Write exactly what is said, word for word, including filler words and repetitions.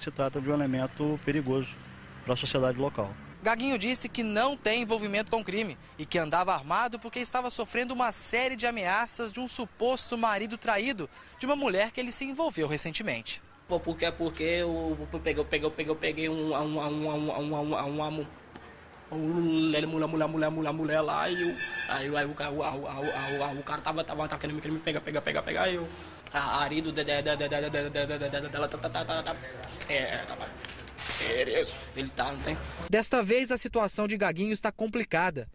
se trata de um elemento perigoso para a sociedade local. Gaguinho disse que não tem envolvimento com o crime e que andava armado porque estava sofrendo uma série de ameaças de um suposto marido traído de uma mulher que ele se envolveu recentemente. Porque, porque eu peguei, eu peguei, eu peguei, eu peguei uma, uma, uma, uma, uma, uma, uma mulher, mulher, mulher, mulher, mulher, mulher lá e eu, aí, aí o, o, o, o, o cara tava, tava, tava querendo me pegar, pegar, pegar, pegar, aí eu, a marido dela, é, tava, ele tá, não tem. Desta vez a situação de Gaguinho está complicada.